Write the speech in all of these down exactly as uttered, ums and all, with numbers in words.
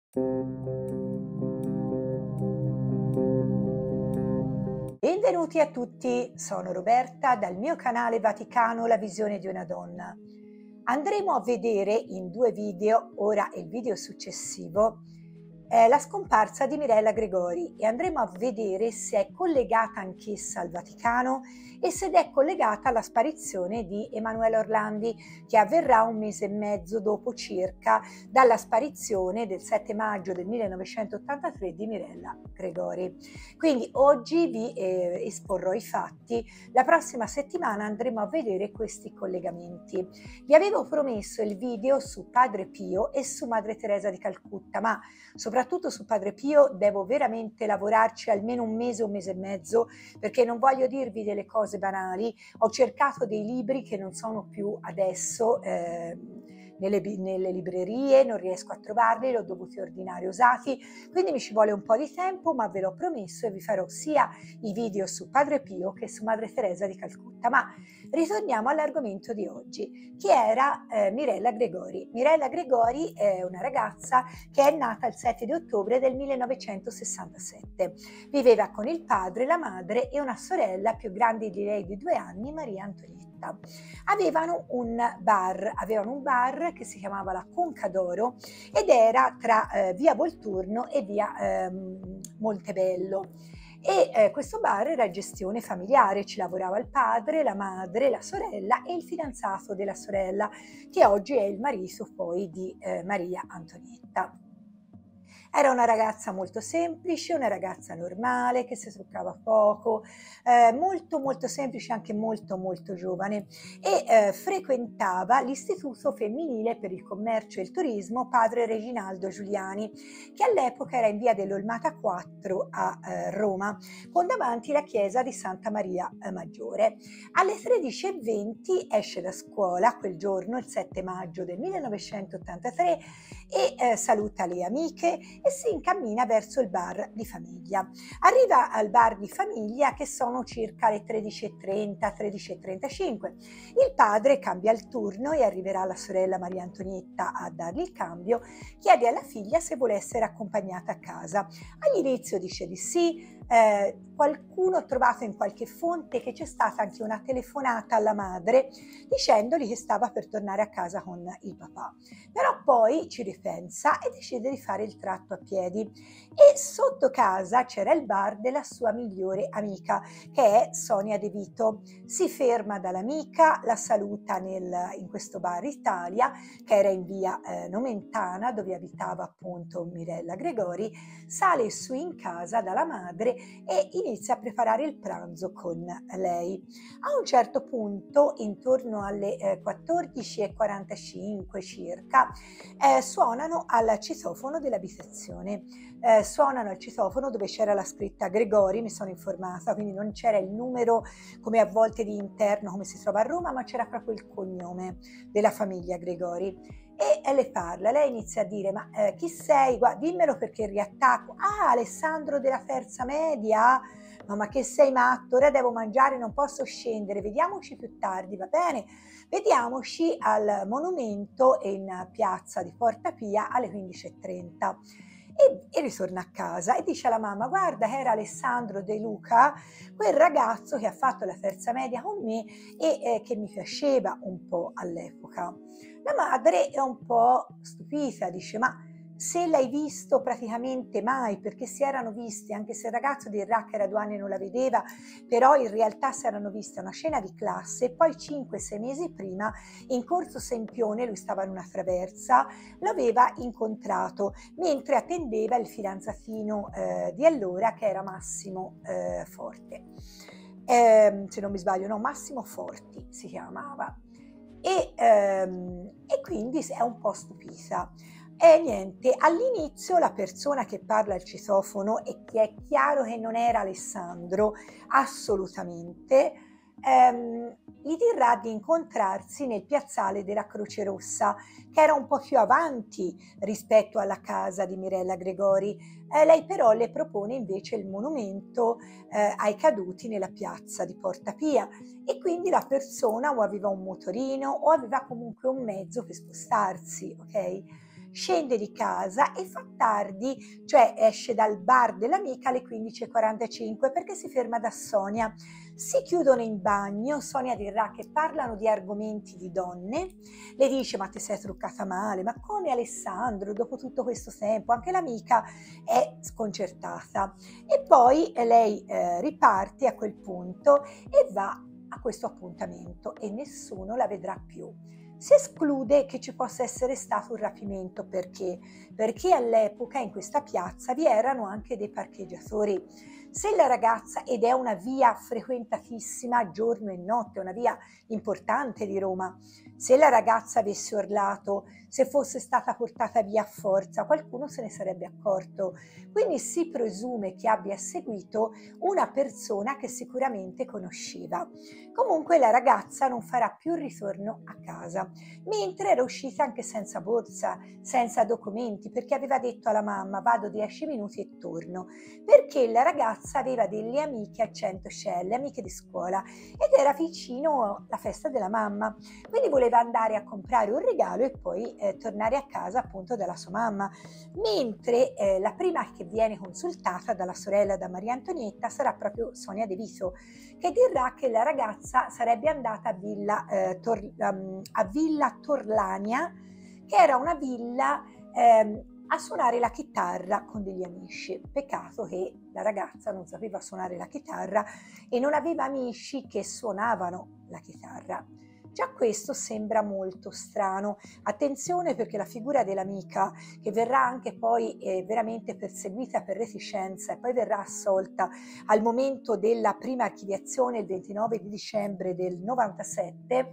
Benvenuti a tutti, sono Roberta dal mio canale Vaticano, la visione di una donna. Andremo a vedere in due video, ora e il video successivo, eh, la scomparsa di Mirella Gregori e andremo a vedere se è collegata anch'essa al Vaticano e se è collegata alla sparizione di Emanuela Orlandi, che avverrà un mese e mezzo dopo circa dalla sparizione del sette maggio del millenovecentottantatré di Mirella Gregori. Quindi oggi vi eh, esporrò i fatti, la prossima settimana andremo a vedere questi collegamenti. Vi avevo promesso il video su Padre Pio e su Madre Teresa di Calcutta, ma soprattutto su Padre Pio devo veramente lavorarci almeno un mese, un mese e mezzo, perché non voglio dirvi delle cose banali. Ho cercato dei libri che non sono più adesso eh, nelle, nelle librerie, non riesco a trovarli, li ho dovuti ordinare usati, quindi mi ci vuole un po' di tempo, ma ve l'ho promesso e vi farò sia i video su Padre Pio che su Madre Teresa di Calcutta. Ma ritorniamo all'argomento di oggi, che era eh, Mirella Gregori. Mirella Gregori è una ragazza che è nata il sette di ottobre del millenovecentosessantasette. Viveva con il padre, la madre e una sorella più grande di lei di due anni, Maria Antonietta. Avevano un bar, avevano un bar che si chiamava la Conca d'Oro ed era tra eh, via Volturno e via ehm, Montebello. E eh, questo bar era gestione familiare, ci lavorava il padre, la madre, la sorella e il fidanzato della sorella, che oggi è il marito poi di eh, Maria Antonietta. Era una ragazza molto semplice, una ragazza normale che si truccava poco, eh, molto molto semplice, anche molto molto giovane, e eh, frequentava l'Istituto Femminile per il Commercio e il Turismo Padre Reginaldo Giuliani, che all'epoca era in via dell'Olmata quattro a eh, Roma, con davanti la chiesa di Santa Maria eh, Maggiore. Alle tredici e venti esce da scuola quel giorno, il sette maggio del millenovecentottantatré, e eh, saluta le amiche e si incammina verso il bar di famiglia. Arriva al bar di famiglia che sono circa le tredici e trenta, tredici e trentacinque. Il padre cambia il turno e arriverà la sorella Maria Antonietta a dargli il cambio, chiede alla figlia se vuole essere accompagnata a casa. All'inizio dice di sì, eh, qualcuno ha trovato in qualche fonte che c'è stata anche una telefonata alla madre dicendogli che stava per tornare a casa con il papà, però poi ci ripensa e decide di fare il tratto a piedi e sotto casa c'era il bar della sua migliore amica, che è Sonia De Vito. Si ferma dall'amica, la saluta nel, in questo bar Italia che era in via eh, Nomentana, dove abitava appunto Mirella Gregori, sale su in casa dalla madre e inizia a preparare il pranzo con lei. A un certo punto, intorno alle eh, quattordici e quarantacinque circa, eh, suonano al citofono dell'abitazione. Eh, suonano al citofono dove c'era la scritta Gregori, mi sono informata, quindi non c'era il numero come a volte di interno come si trova a Roma, ma c'era proprio il cognome della famiglia Gregori. E le parla, lei inizia a dire: ma eh, chi sei? Guarda, dimmelo perché riattacco. Ah, Alessandro della terza media? No, ma che sei matto? Ora devo mangiare, non posso scendere, vediamoci più tardi, va bene? Vediamoci al monumento in piazza di Porta Pia alle quindici e trenta. E, e ritorna a casa e dice alla mamma: guarda, era Alessandro De Luca, quel ragazzo che ha fatto la terza media con me e eh, che mi piaceva un po' all'epoca. La madre è un po' stupita, dice: ma se l'hai visto praticamente mai, perché si erano visti, anche se il ragazzo dirà che era due anni e non la vedeva, però in realtà si erano visti a una cena di classe e poi cinque sei mesi prima in Corso Sempione, lui stava in una traversa, l'aveva incontrato mentre attendeva il fidanzatino eh, di allora, che era Massimo eh, Forte, eh, se non mi sbaglio, no, Massimo Forti si chiamava. E, ehm, e quindi è un po' stupita. E niente, all'inizio la persona che parla al citofono, e che è chiaro che non era Alessandro assolutamente, ehm, gli dirà di incontrarsi nel piazzale della Croce Rossa, che era un po' più avanti rispetto alla casa di Mirella Gregori. Eh, lei però le propone invece il monumento eh, ai caduti nella piazza di Porta Pia, e quindi la persona o aveva un motorino o aveva comunque un mezzo per spostarsi, ok? scende di casa e fa tardi, cioè esce dal bar dell'amica alle quindici e quarantacinque perché si ferma da Sonia. Si chiudono in bagno, Sonia dirà che parlano di argomenti di donne, le dice ma ti sei truccata male, ma come Alessandro dopo tutto questo tempo? Anche l'amica è sconcertata e poi lei eh, riparte a quel punto e va a questo appuntamento e nessuno la vedrà più. Si esclude che ci possa essere stato un rapimento perché? Perché all'epoca in questa piazza vi erano anche dei parcheggiatori. Se la ragazza, ed è una via frequentatissima giorno e notte, una via importante di Roma, se la ragazza avesse urlato, se fosse stata portata via a forza, qualcuno se ne sarebbe accorto. Quindi si presume che abbia seguito una persona che sicuramente conosceva. Comunque la ragazza non farà più ritorno a casa, mentre era uscita anche senza borsa, senza documenti, perché aveva detto alla mamma vado dieci minuti e torno, perché la ragazza aveva delle amiche a Centocelle, amiche di scuola, ed era vicino alla festa della mamma, quindi voleva andare a comprare un regalo e poi eh, tornare a casa appunto dalla sua mamma, mentre eh, la prima che viene consultata dalla sorella, da Maria Antonietta, sarà proprio Sonia De Vito, che dirà che la ragazza sarebbe andata a Villa, eh, Tor, um, a Villa Torlania, che era una villa ehm, a suonare la chitarra con degli amici. Peccato che la ragazza non sapeva suonare la chitarra e non aveva amici che suonavano la chitarra. Già questo sembra molto strano. Attenzione, perché la figura dell'amica, che verrà anche poi eh, veramente perseguita per reticenza e poi verrà assolta al momento della prima archiviazione il ventinove di dicembre del novantasette,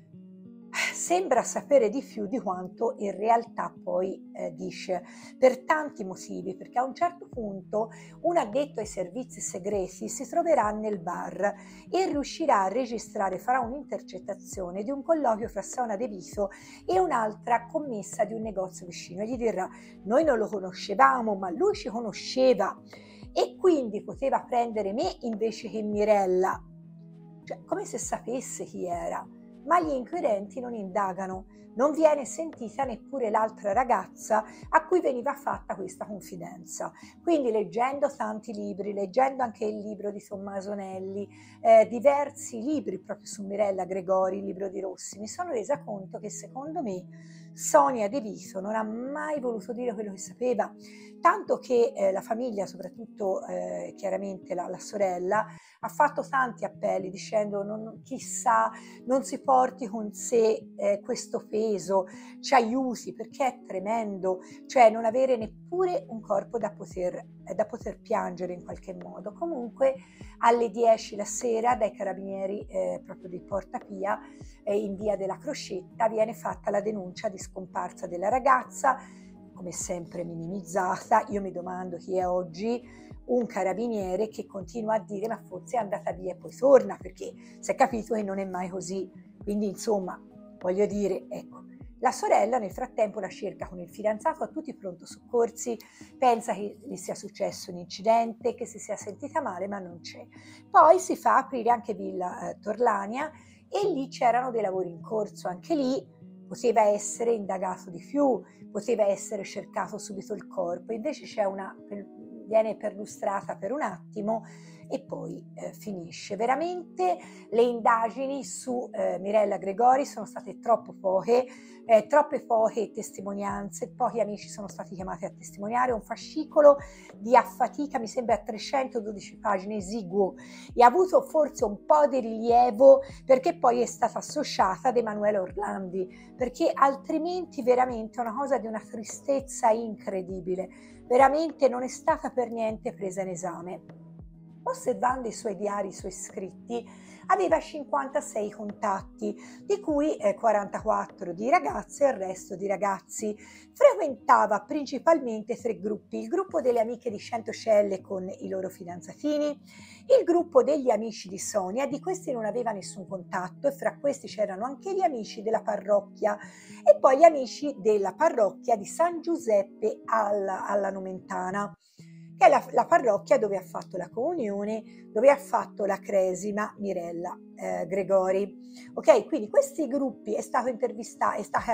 sembra sapere di più di quanto in realtà poi eh, dice, per tanti motivi, perché a un certo punto un addetto ai servizi segreti si troverà nel bar e riuscirà a registrare, farà un'intercettazione di un colloquio fra Sonia De Vito e un'altra commessa di un negozio vicino e gli dirà noi non lo conoscevamo ma lui ci conosceva e quindi poteva prendere me invece che Mirella, cioè come se sapesse chi era. Ma gli inquirenti non indagano, non viene sentita neppure l'altra ragazza a cui veniva fatta questa confidenza. Quindi leggendo tanti libri, leggendo anche il libro di Tommaso Nelli, eh, diversi libri proprio su Mirella Gregori, il libro di Rossi, mi sono resa conto che secondo me Sonia De Vito non ha mai voluto dire quello che sapeva, tanto che eh, la famiglia, soprattutto eh, chiaramente la, la sorella, ha fatto tanti appelli dicendo non, chissà non si porti con sé eh, questo peso, ci aiuti perché è tremendo, cioè non avere neppure un corpo da poter, eh, da poter piangere in qualche modo. Comunque alle dieci la sera dai carabinieri eh, proprio di Porta Pia eh, in via della Crocetta viene fatta la denuncia di scomparsa della ragazza, come sempre minimizzata. Io mi domando chi è oggi un carabiniere che continua a dire ma forse è andata via e poi torna, perché si è capito che non è mai così. Quindi insomma voglio dire, ecco, la sorella nel frattempo la cerca con il fidanzato a tutti i pronto soccorsi, pensa che gli sia successo un incidente, che si sia sentita male, ma non c'è. Poi si fa aprire anche Villa eh, Torlania e lì c'erano dei lavori in corso, anche lì poteva essere indagato di più, poteva essere cercato subito il corpo, invece c'è una, viene perlustrata per un attimo e poi eh, finisce. Veramente le indagini su eh, Mirella Gregori sono state troppo poche, eh, troppe poche testimonianze, pochi amici sono stati chiamati a testimoniare, un fascicolo di affatica, mi sembra trecentododici pagine, esiguo, e ha avuto forse un po' di rilievo perché poi è stata associata ad Emanuele Orlandi, perché altrimenti veramente è una cosa di una tristezza incredibile, veramente non è stata per niente presa in esame. Osservando i suoi diari, i suoi scritti, aveva cinquantasei contatti, di cui eh, quarantaquattro di ragazze e il resto di ragazzi. Frequentava principalmente tre gruppi: il gruppo delle amiche di Centocelle con i loro fidanzatini, il gruppo degli amici di Sonia, di questi non aveva nessun contatto e fra questi c'erano anche gli amici della parrocchia e poi gli amici della parrocchia di San Giuseppe alla, alla Nomentana, che è la, la parrocchia dove ha fatto la comunione, dove ha fatto la cresima Mirella eh, Gregori. Ok, quindi questi gruppi è stato intervistato, è stata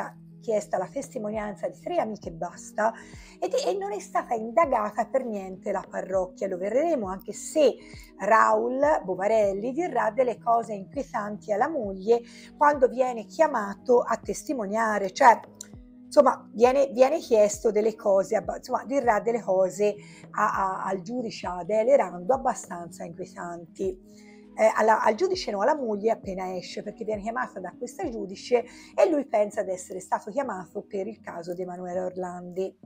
chiesta la testimonianza di tre amiche e basta, ed, e non è stata indagata per niente la parrocchia. Lo vedremo, anche se Raul Bovarelli dirà delle cose inquietanti alla moglie quando viene chiamato a testimoniare, cioè insomma viene, viene chiesto delle cose, insomma dirà delle cose a, a, al giudice Adele Rando abbastanza inquietanti. Eh, alla, al giudice no, alla moglie appena esce, perché viene chiamata da questa giudice e lui pensa di essere stato chiamato per il caso di Emanuele Orlandi.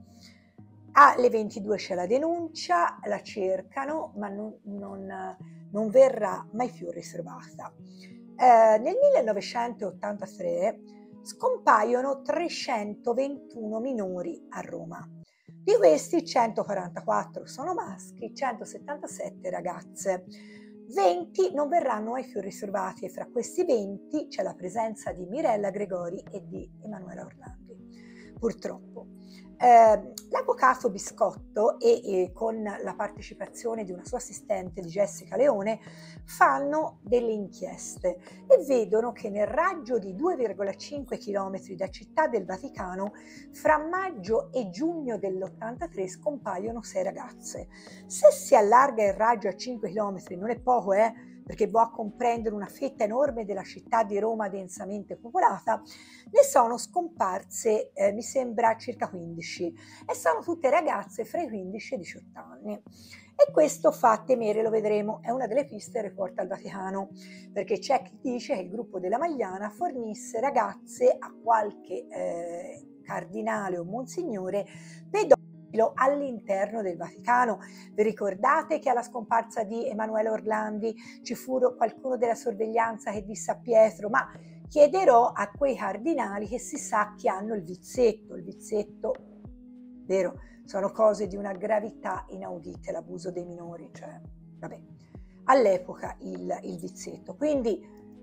Alle ventidue c'è la denuncia, la cercano, ma non, non, non verrà mai più riservata. Eh, nel millenovecentottantatré scompaiono trecentoventuno minori a Roma. Di questi centoquarantaquattro sono maschi, centosettantasette ragazze. venti non verranno mai più riservati e fra questi venti c'è la presenza di Mirella Gregori e di Emanuele Orlandi, purtroppo. Eh, l'avvocato Biscotto e, e con la partecipazione di una sua assistente, di Jessica Leone, fanno delle inchieste e vedono che nel raggio di due virgola cinque chilometri da Città del Vaticano fra maggio e giugno dell'ottantatré scompaiono sei ragazze. Se si allarga il raggio a cinque chilometri, non è poco, eh? perché va a comprendere una fetta enorme della città di Roma densamente popolata, ne sono scomparse, eh, mi sembra, circa quindici, e sono tutte ragazze fra i quindici e i diciotto anni. E questo fa temere, lo vedremo, è una delle piste del Report al Vaticano, perché c'è chi dice che il gruppo della Magliana fornisse ragazze a qualche eh, cardinale o monsignore pedofilo all'interno del Vaticano. Vi ricordate che alla scomparsa di Emanuele Orlandi ci fu qualcuno della sorveglianza che disse a Pietro: ma chiederò a quei cardinali che si sa che hanno il vizietto, il vizietto, vero, sono cose di una gravità inaudita, l'abuso dei minori, cioè, vabbè, all'epoca il, il vizietto. Quindi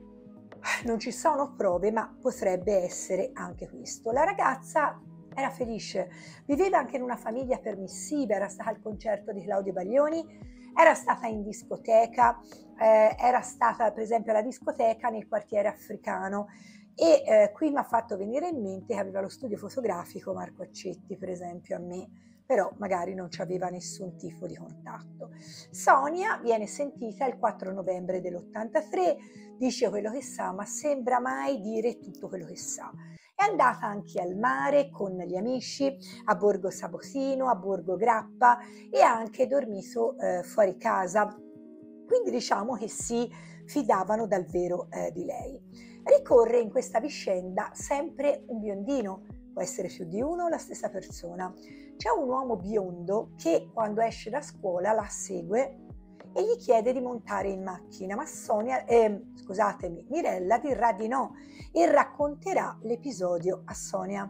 non ci sono prove, ma potrebbe essere anche questo. La ragazza era felice, viveva anche in una famiglia permissiva, era stata al concerto di Claudio Baglioni, era stata in discoteca, eh, era stata per esempio alla discoteca nel quartiere africano e eh, qui mi ha fatto venire in mente che aveva lo studio fotografico Marco Accetti, per esempio, a me, però magari non ci aveva nessun tipo di contatto. Sonia viene sentita il quattro novembre dell'ottantatré, dice quello che sa, ma sembra mai dire tutto quello che sa. È andata anche al mare con gli amici, a Borgo Sabotino, a Borgo Grappa, e ha anche dormito eh, fuori casa. Quindi diciamo che si fidavano davvero eh, di lei. Ricorre in questa vicenda sempre un biondino, può essere più di uno o la stessa persona. C'è un uomo biondo che quando esce da scuola la segue e gli chiede di montare in macchina, ma Sonia, eh, scusatemi, Mirella dirà di no e racconterà l'episodio a Sonia.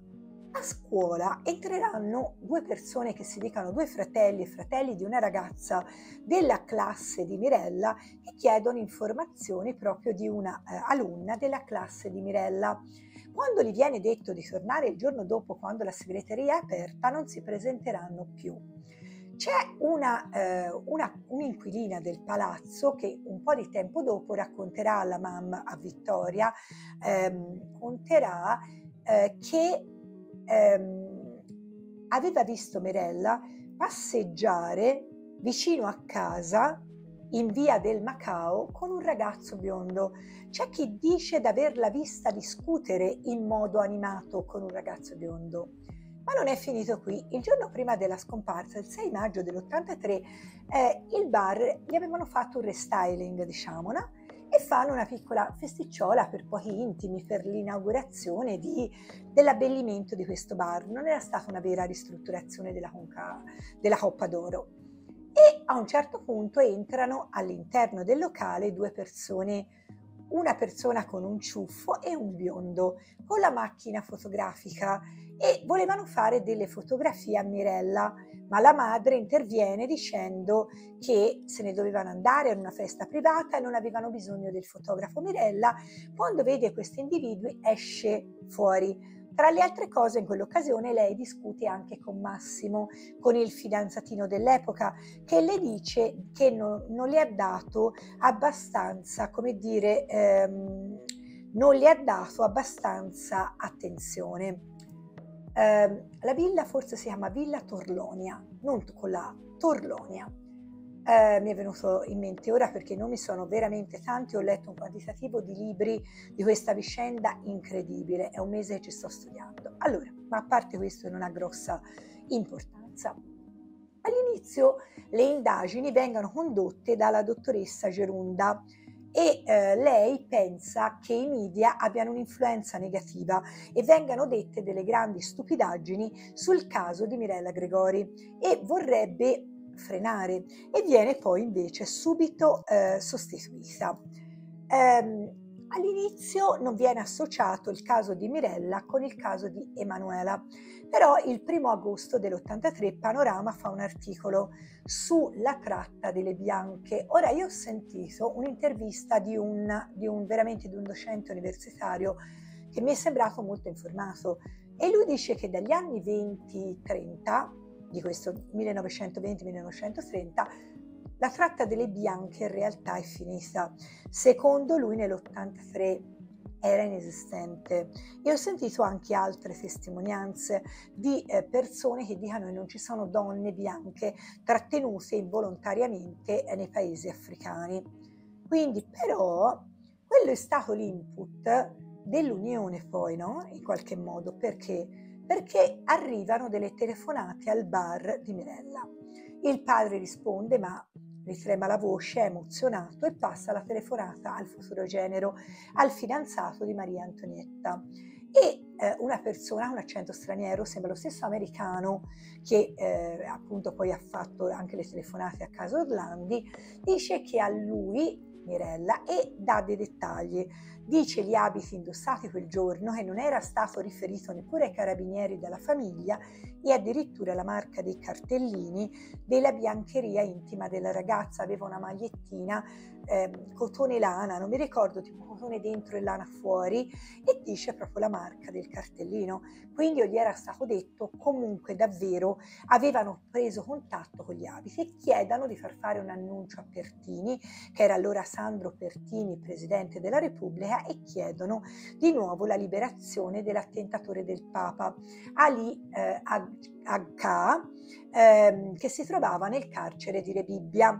A scuola entreranno due persone che si dicono due fratelli e fratelli di una ragazza della classe di Mirella che chiedono informazioni proprio di una eh, alunna della classe di Mirella. Quando gli viene detto di tornare il giorno dopo, quando la segreteria è aperta, non si presenteranno più. C'è una, eh, una, un'inquilina del palazzo che un po' di tempo dopo racconterà alla mamma, a Vittoria, ehm, racconterà eh, che ehm, aveva visto Mirella passeggiare vicino a casa in via del Macao con un ragazzo biondo. C'è chi dice di averla vista discutere in modo animato con un ragazzo biondo. Ma non è finito qui. Il giorno prima della scomparsa, il sei maggio dell'ottantatré, eh, il bar gli avevano fatto un restyling, diciamo, no? E fanno una piccola festicciola per pochi intimi per l'inaugurazione di, dell'abbellimento di questo bar. Non era stata una vera ristrutturazione della, conca, della Coppa d'Oro. E a un certo punto entrano all'interno del locale due persone, una persona con un ciuffo e un biondo con la macchina fotografica, e volevano fare delle fotografie a Mirella, ma la madre interviene dicendo che se ne dovevano andare, era una festa privata e non avevano bisogno del fotografo. Mirella, quando vede questi individui, esce fuori. Tra le altre cose, in quell'occasione lei discute anche con Massimo, con il fidanzatino dell'epoca, che le dice che non, non le ha dato abbastanza, come dire, ehm, non le ha dato abbastanza attenzione. Eh, la villa forse si chiama Villa Torlonia, non con la Torlonia. Eh, mi è venuto in mente ora perché i nomi sono veramente tanti, ho letto un quantitativo di libri di questa vicenda incredibile, è un mese che ci sto studiando. Allora, ma a parte questo non ha grossa importanza. All'inizio le indagini vengono condotte dalla dottoressa Gerunda e eh, lei pensa che i media abbiano un'influenza negativa e vengano dette delle grandi stupidaggini sul caso di Mirella Gregori e vorrebbe frenare e viene poi invece subito eh, sostituita. Ehm, all'inizio non viene associato il caso di Mirella con il caso di Emanuela, però il primo agosto dell'ottantatré Panorama fa un articolo sulla tratta delle bianche. Ora io ho sentito un'intervista di un, di un veramente di un docente universitario che mi è sembrato molto informato e lui dice che dagli anni venti trenta di questo millenovecentoventi millenovecentotrenta, la tratta delle bianche in realtà è finita. Secondo lui nell'ottantatré era inesistente. E ho sentito anche altre testimonianze di eh, persone che dicono che non ci sono donne bianche trattenute involontariamente eh, nei paesi africani. Quindi però quello è stato l'input dell'Unione poi, no? In qualche modo, perché? Perché arrivano delle telefonate al bar di Mirella. Il padre risponde, ma gli trema la voce, è emozionato e passa la telefonata al futuro genero, al fidanzato di Maria Antonietta. E eh, una persona con accento straniero, sembra lo stesso americano che eh, appunto poi ha fatto anche le telefonate a casa Orlandi, dice che a lui, Mirella, e dà dei dettagli. Dice gli abiti indossati quel giorno, che non era stato riferito neppure ai carabinieri della famiglia, e addirittura la marca dei cartellini della biancheria intima della ragazza. Aveva una magliettina eh, cotone lana, non mi ricordo, tipo cotone dentro e lana fuori, e dice proprio la marca del cartellino. Quindi gli era stato detto, comunque davvero avevano preso contatto con gli abiti e chiedono di far fare un annuncio a Pertini, che era allora Sandro Pertini, presidente della Repubblica, e chiedono di nuovo la liberazione dell'attentatore del Papa, Ali eh, Agca, eh, che si trovava nel carcere di Rebibbia.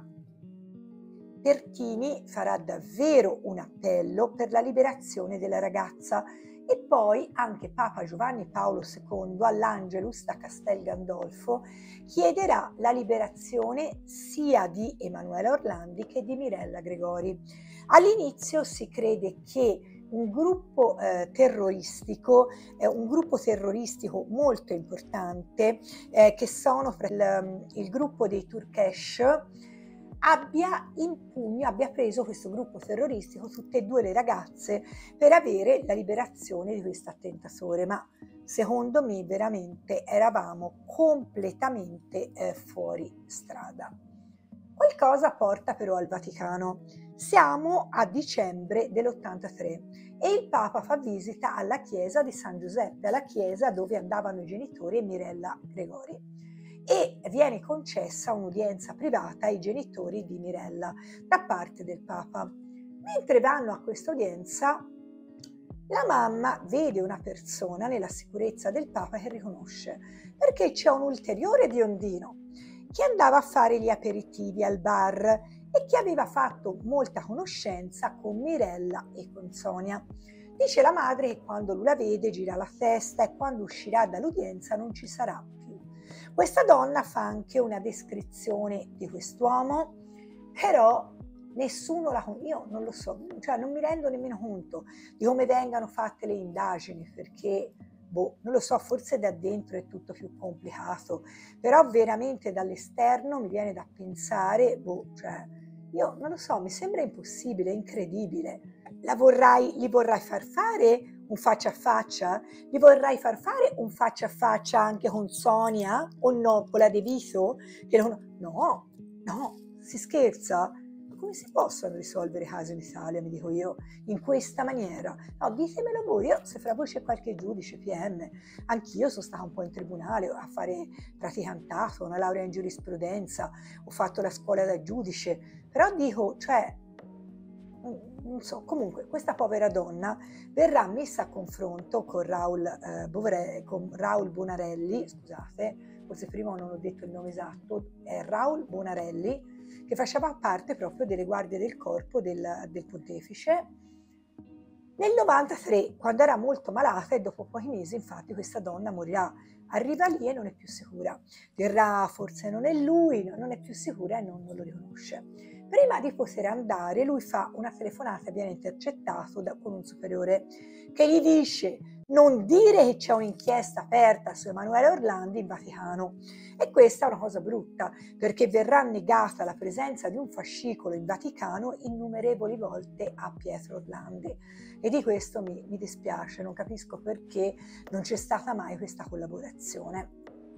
Pertini farà davvero un appello per la liberazione della ragazza e poi anche Papa Giovanni Paolo secondo all'Angelus da Castel Gandolfo chiederà la liberazione sia di Emanuela Orlandi che di Mirella Gregori. All'inizio si crede che un gruppo eh, terroristico, eh, un gruppo terroristico molto importante, eh, che sono il, il gruppo dei Turkesh, abbia in pugno, abbia preso questo gruppo terroristico, tutte e due le ragazze, per avere la liberazione di questo attentatore. Ma secondo me veramente eravamo completamente eh, fuori strada. Qualcosa porta però al Vaticano. Siamo a dicembre dell'ottantatré e il Papa fa visita alla chiesa di San Giuseppe, alla chiesa dove andavano i genitori e Mirella Gregori, e viene concessa un'udienza privata ai genitori di Mirella da parte del Papa. Mentre vanno a questa udienza, la mamma vede una persona nella sicurezza del Papa che riconosce, perché c'è un ulteriore biondino che andava a fare gli aperitivi al bar e che aveva fatto molta conoscenza con Mirella e con Sonia. Dice la madre che quando lui la vede gira la testa e quando uscirà dall'udienza non ci sarà più. Questa donna fa anche una descrizione di quest'uomo, però nessuno la conosce, io non lo so, cioè non mi rendo nemmeno conto di come vengano fatte le indagini, perché boh, non lo so, forse da dentro è tutto più complicato, però veramente dall'esterno mi viene da pensare, boh, cioè, io non lo so, mi sembra impossibile, incredibile. La vorrai, gli vorrai far fare un faccia a faccia? Gli vorrai far fare un faccia a faccia anche con Sonia o no, con la De Vito? Che non, no, no, si scherza? Come si possono risolvere casi in Italia, mi dico io, in questa maniera? No, ditemelo voi, io se fra voi c'è qualche giudice, P M, anch'io sono stata un po' in tribunale a fare praticantato, una laurea in giurisprudenza, ho fatto la scuola da giudice, però dico, cioè, non so, comunque questa povera donna verrà messa a confronto con Raul, eh, Bovere, con Raul Bonarelli, scusate, forse prima non ho detto il nome esatto, è Raul Bonarelli, che faceva parte proprio delle guardie del corpo del, del pontefice. Nel novantatré, quando era molto malata, e dopo pochi mesi infatti questa donna morirà. Arriva lì e non è più sicura. Dirà forse non è lui, non è più sicura e non, non lo riconosce. Prima di poter andare, lui fa una telefonata e viene intercettato da, con un superiore che gli dice: non dire che c'è un'inchiesta aperta su Emanuele Orlandi in Vaticano. E questa è una cosa brutta, perché verrà negata la presenza di un fascicolo in Vaticano innumerevoli volte a Pietro Orlandi. E di questo mi, mi dispiace, non capisco perché non c'è stata mai questa collaborazione.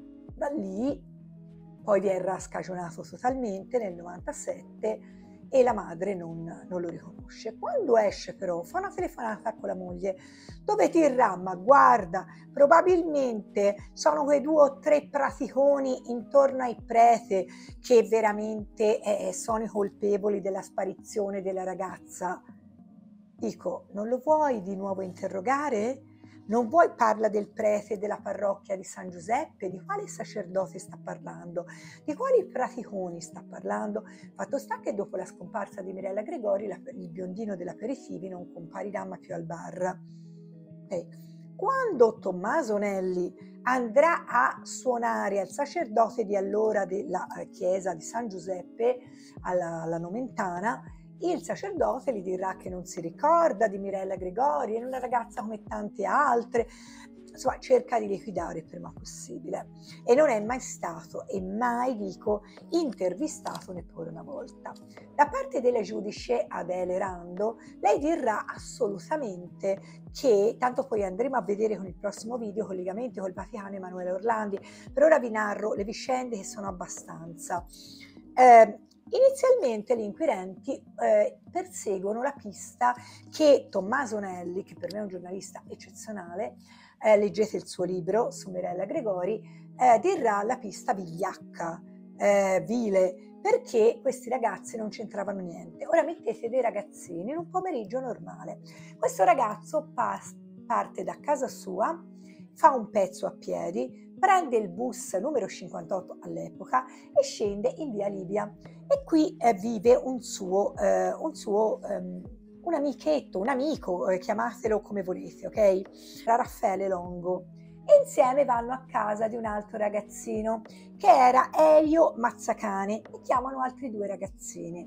Da lì poi verrà scagionato totalmente nel novantasette e la madre non, non lo riconosce. Quando esce però fa una telefonata con la moglie dove dirà: ma guarda, probabilmente sono quei due o tre praticoni intorno ai prete che veramente eh, sono i colpevoli della sparizione della ragazza. Dico, non lo vuoi di nuovo interrogare? Non vuoi parla del prete della parrocchia di San Giuseppe? Di quale sacerdote sta parlando? Di quali praticoni sta parlando? Fatto sta che dopo la scomparsa di Mirella Gregori, la, il biondino dell'aperitivi non comparirà mai più al bar. Okay. Quando Tommaso Nelli andrà a suonare al sacerdote di allora della chiesa di San Giuseppe, alla, alla Nomentana, il sacerdote gli dirà che non si ricorda di Mirella Gregori, è una ragazza come tante altre, insomma cerca di liquidare il prima possibile. E non è mai stato, e mai dico, intervistato neppure una volta. Da parte della giudice Adele Rando, lei dirà assolutamente che, tanto poi andremo a vedere con il prossimo video, collegamenti col Vaticano Emanuele Orlandi, per ora vi narro le vicende che sono abbastanza. Eh, Inizialmente gli inquirenti eh, perseguono la pista che Tommaso Nelli, che per me è un giornalista eccezionale, eh, leggete il suo libro su Mirella Gregori, eh, dirà la pista vigliacca, eh, vile, perché questi ragazzi non c'entravano niente. Ora mettete dei ragazzini in un pomeriggio normale. Questo ragazzo pas- parte da casa sua, fa un pezzo a piedi, prende il bus numero cinquantotto all'epoca e scende in via Libia. E qui eh, vive un suo, eh, un suo um, un amichetto, un amico, eh, chiamatelo come volete, ok? Era Raffaele Longo. E insieme vanno a casa di un altro ragazzino che era Elio Mazzacane e chiamano altri due ragazzini.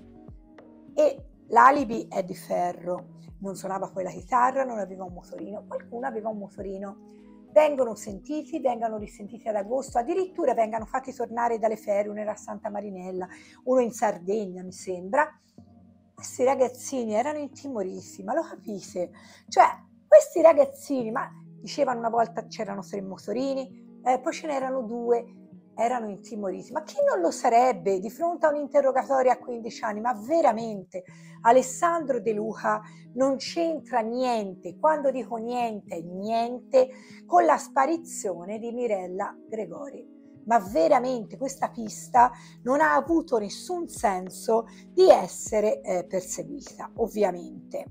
E l'alibi è di ferro, non suonava poi la chitarra, non aveva un motorino, qualcuno aveva un motorino. Vengono sentiti, vengono risentiti ad agosto, addirittura vengono fatti tornare dalle ferie, uno era a Santa Marinella, uno in Sardegna mi sembra. Questi ragazzini erano intimoriti, ma lo capite? Cioè, questi ragazzini, ma dicevano una volta c'erano tre motorini, eh, poi ce n'erano due, erano intimoriti. Ma chi non lo sarebbe di fronte a un interrogatorio a quindici anni? Ma veramente, Alessandro De Luca non c'entra niente, quando dico niente, niente, con la sparizione di Mirella Gregori. Ma veramente questa pista non ha avuto nessun senso di essere eh, perseguita, ovviamente.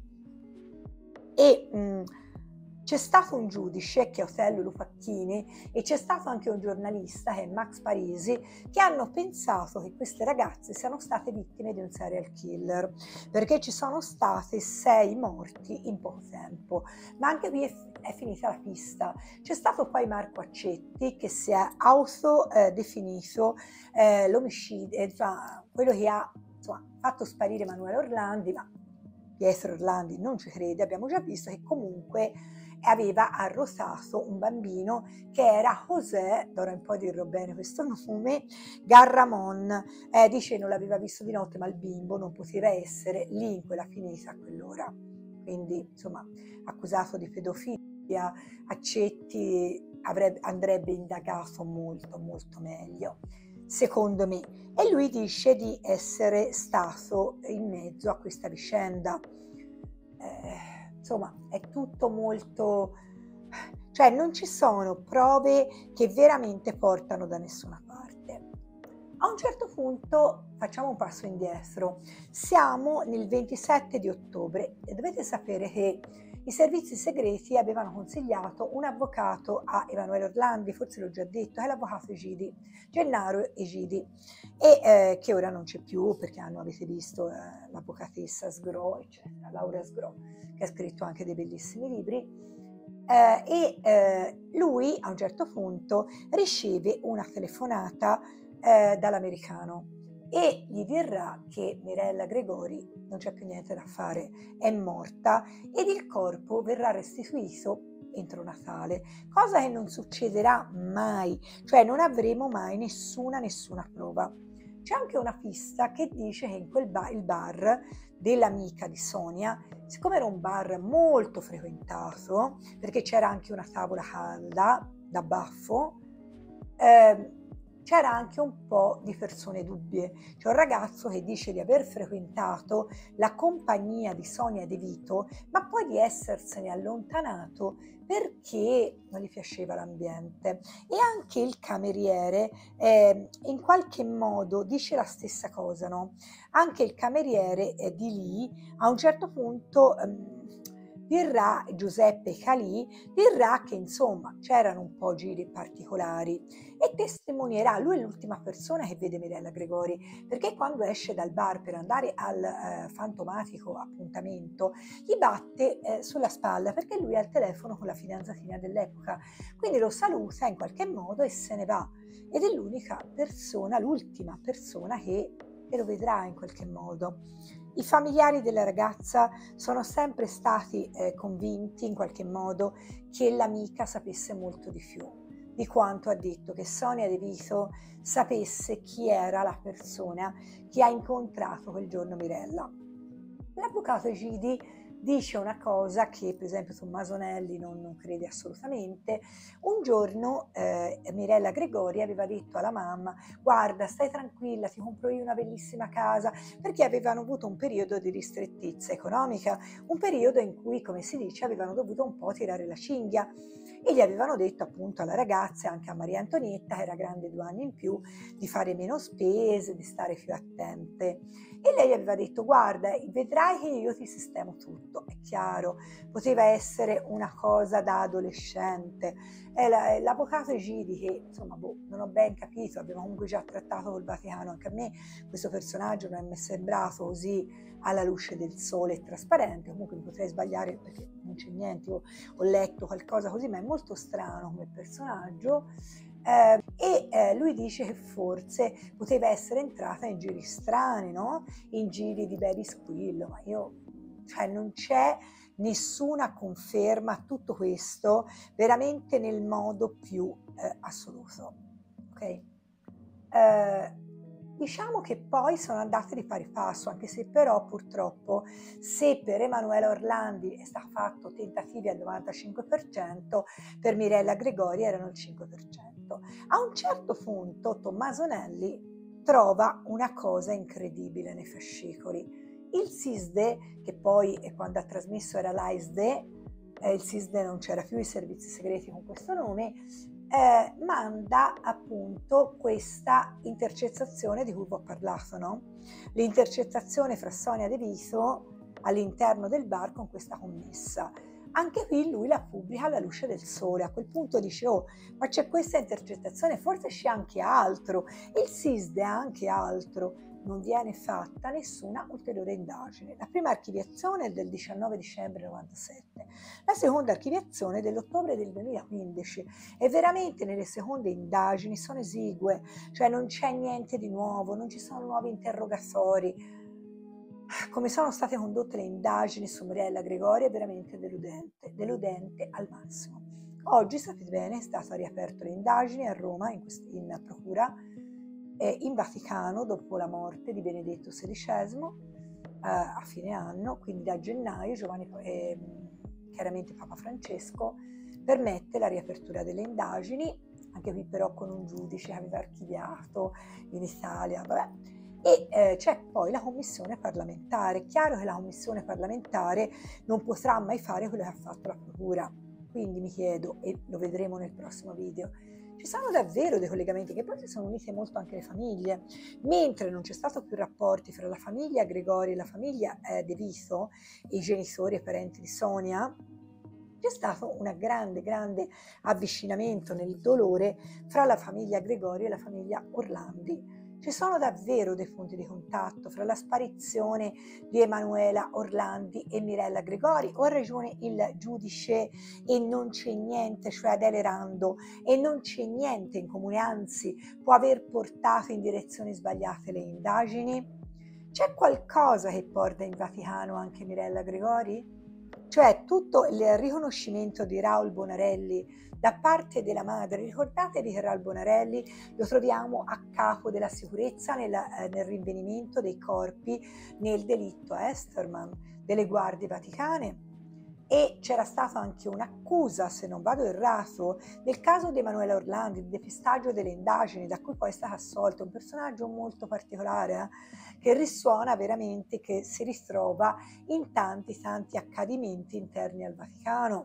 E mh, c'è stato un giudice che è Otello Lupacchini e c'è stato anche un giornalista che è Max Parisi che hanno pensato che queste ragazze siano state vittime di un serial killer perché ci sono state sei morti in poco tempo, ma anche qui è, è finita la pista. C'è stato poi Marco Accetti che si è autodefinito eh, l'omicidio, eh, insomma, quello che ha insomma, fatto sparire Emanuele Orlandi, ma Pietro Orlandi non ci crede, abbiamo già visto che comunque aveva arrosato un bambino che era José, d'ora in poi dirò bene questo nome, Garramon, eh, dice non l'aveva visto di notte ma il bimbo non poteva essere lì in quella finita a quell'ora, quindi insomma accusato di pedofilia. Accetti avrebbe, andrebbe indagato molto molto meglio secondo me, e lui dice di essere stato in mezzo a questa vicenda. Eh, insomma, è tutto molto... cioè non ci sono prove che veramente portano da nessuna parte. A un certo punto facciamo un passo indietro, siamo nel ventisette di ottobre e dovete sapere che i servizi segreti avevano consigliato un avvocato a Emanuele Orlandi, forse l'ho già detto, è l'avvocato Egidi, Gennaro Egidi, e eh, che ora non c'è più perché hanno, avete visto, eh, l'avvocatessa Sgro, eccetera, Laura Sgro, che ha scritto anche dei bellissimi libri. Eh, e eh, lui a un certo punto riceve una telefonata eh, dall'americano e gli dirà che Mirella Gregori non c'è più niente da fare, è morta ed il corpo verrà restituito entro Natale, cosa che non succederà mai, cioè non avremo mai nessuna nessuna prova. C'è anche una pista che dice che in quel bar, il bar dell'amica di Sonia, siccome era un bar molto frequentato, perché c'era anche una tavola calda da baffo, eh, c'era anche un po' di persone dubbie. C'è un ragazzo che dice di aver frequentato la compagnia di Sonia De Vito, ma poi di essersene allontanato perché non gli piaceva l'ambiente. E anche il cameriere eh, in qualche modo dice la stessa cosa, no? Anche il cameriere eh, di lì a un certo punto ehm, dirà, Giuseppe Calì, dirà che insomma c'erano un po' giri particolari e testimonierà, lui è l'ultima persona che vede Mirella Gregori, perché quando esce dal bar per andare al eh, fantomatico appuntamento gli batte eh, sulla spalla perché lui ha il telefono con la fidanzatina dell'epoca, quindi lo saluta in qualche modo e se ne va ed è l'unica persona, l'ultima persona che, che lo vedrà in qualche modo. I familiari della ragazza sono sempre stati eh, convinti in qualche modo che l'amica sapesse molto di più di quanto ha detto, che Sonia De Vito sapesse chi era la persona che ha incontrato quel giorno Mirella. L'avvocato Egidi dice una cosa che per esempio Tommaso Nelli non, non crede assolutamente. Un giorno eh, Mirella Gregori aveva detto alla mamma: guarda, stai tranquilla, ti compro io una bellissima casa, perché avevano avuto un periodo di ristrettezza economica, un periodo in cui, come si dice, avevano dovuto un po' tirare la cinghia e gli avevano detto appunto alla ragazza e anche a Maria Antonietta, che era grande due anni in più, di fare meno spese, di stare più attente. E lei aveva detto: guarda, vedrai che io ti sistemo tutto. È chiaro, poteva essere una cosa da adolescente. È la, l'avvocato Egidi, che insomma boh, non ho ben capito, abbiamo comunque già trattato col Vaticano, anche a me questo personaggio non mi è sembrato così alla luce del sole e trasparente. Comunque mi potrei sbagliare perché non c'è niente, io ho letto qualcosa così, ma è molto strano come personaggio. Eh, e eh, lui dice che forse poteva essere entrata in giri strani, no? In giri di baby squillo, ma io, cioè non c'è nessuna conferma a tutto questo veramente nel modo più eh, assoluto, ok? Eh, diciamo che poi sono andate di pari passo, anche se però purtroppo se per Emanuele Orlandi è stato fatto tentativi al novantacinque per cento, per Mirella Gregori erano il cinque per cento. A un certo punto Tommaso Nelli trova una cosa incredibile nei fascicoli. Il SISDE, che poi quando ha trasmesso era l'A I S D E, eh, il SISDE non c'era più, i servizi segreti con questo nome, eh, manda appunto questa intercettazione di cui vi ho parlato, no? L'intercettazione fra Sonia De Vito all'interno del bar con questa commessa. Anche qui lui la pubblica alla luce del sole. A quel punto dice: oh, ma c'è questa intercettazione, forse c'è anche altro. Il SISDE ha anche altro. Non viene fatta nessuna ulteriore indagine. La prima archiviazione è del diciannove dicembre novantasette, la seconda archiviazione è dell'ottobre del duemilaquindici e veramente nelle seconde indagini sono esigue, cioè non c'è niente di nuovo, non ci sono nuovi interrogatori. Come sono state condotte le indagini su Mirella Gregori è veramente deludente, deludente al massimo. Oggi, sapete bene, è stato riaperto le indagini a Roma, in, in procura, in Vaticano dopo la morte di Benedetto sedicesimo eh, a fine anno, quindi da gennaio Giovanni, eh, chiaramente Papa Francesco permette la riapertura delle indagini, anche qui però con un giudice che aveva archiviato in Italia, vabbè. E eh, c'è poi la commissione parlamentare. Chiaro che la commissione parlamentare non potrà mai fare quello che ha fatto la procura, quindi mi chiedo, e lo vedremo nel prossimo video, Ci sono davvero dei collegamenti che poi si sono unite molto anche le famiglie, mentre non c'è stato più rapporti fra la famiglia Gregori e la famiglia eh, De Viso, i genitori e parenti di Sonia. C'è stato un grande, grande avvicinamento nel dolore fra la famiglia Gregori e la famiglia Orlandi. Ci sono davvero dei punti di contatto fra la sparizione di Emanuela Orlandi e Mirella Gregori, o ha ragione il giudice e non c'è niente, cioè Adele Rando, e non c'è niente in comune, anzi può aver portato in direzioni sbagliate le indagini? C'è qualcosa che porta in Vaticano anche Mirella Gregori? Cioè tutto il riconoscimento di Raul Bonarelli da parte della madre. Ricordatevi che Raul Bonarelli lo troviamo a capo della sicurezza nel, eh, nel rinvenimento dei corpi nel delitto Esterman delle guardie vaticane, e c'era stata anche un'accusa, se non vado errato, nel caso di Emanuela Orlandi, di depistaggio delle indagini, da cui poi è stata assolta. Un personaggio molto particolare, eh, che risuona veramente, che si ritrova in tanti tanti accadimenti interni al Vaticano.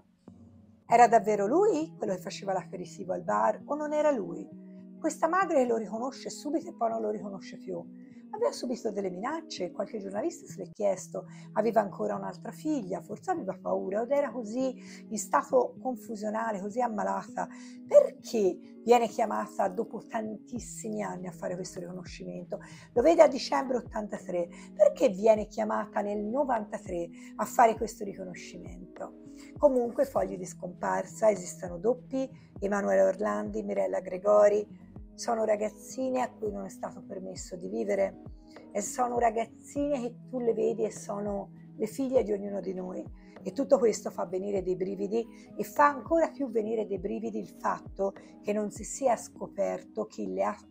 Era davvero lui quello che faceva l'aperitivo al bar, o non era lui? Questa madre lo riconosce subito e poi non lo riconosce più. Aveva subito delle minacce, qualche giornalista se l'è chiesto, aveva ancora un'altra figlia, forse aveva paura, ed era così in stato confusionale, così ammalata. Perché viene chiamata dopo tantissimi anni a fare questo riconoscimento? Lo vede a dicembre ottantatré, perché viene chiamata nel novantatré a fare questo riconoscimento? Comunque fogli di scomparsa, esistono doppi, Emanuela Orlandi, Mirella Gregori, sono ragazzine a cui non è stato permesso di vivere, e sono ragazzine che tu le vedi e sono le figlie di ognuno di noi, e tutto questo fa venire dei brividi, e fa ancora più venire dei brividi il fatto che non si sia scoperto chi le ha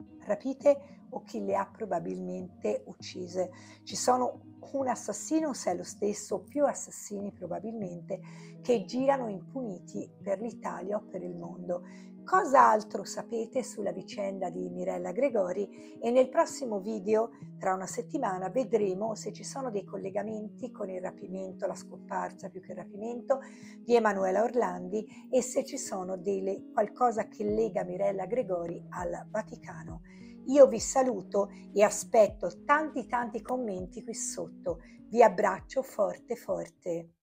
rapite o chi le ha probabilmente uccise. Ci sono un assassino, se è lo stesso, o più assassini probabilmente, che girano impuniti per l'Italia o per il mondo. Cosa altro sapete sulla vicenda di Mirella Gregori? E nel prossimo video, tra una settimana, vedremo se ci sono dei collegamenti con il rapimento, la scomparsa più che il rapimento, di Emanuela Orlandi, e se ci sono delle, qualcosa che lega Mirella Gregori al Vaticano. Io vi saluto e aspetto tanti tanti commenti qui sotto. Vi abbraccio forte forte.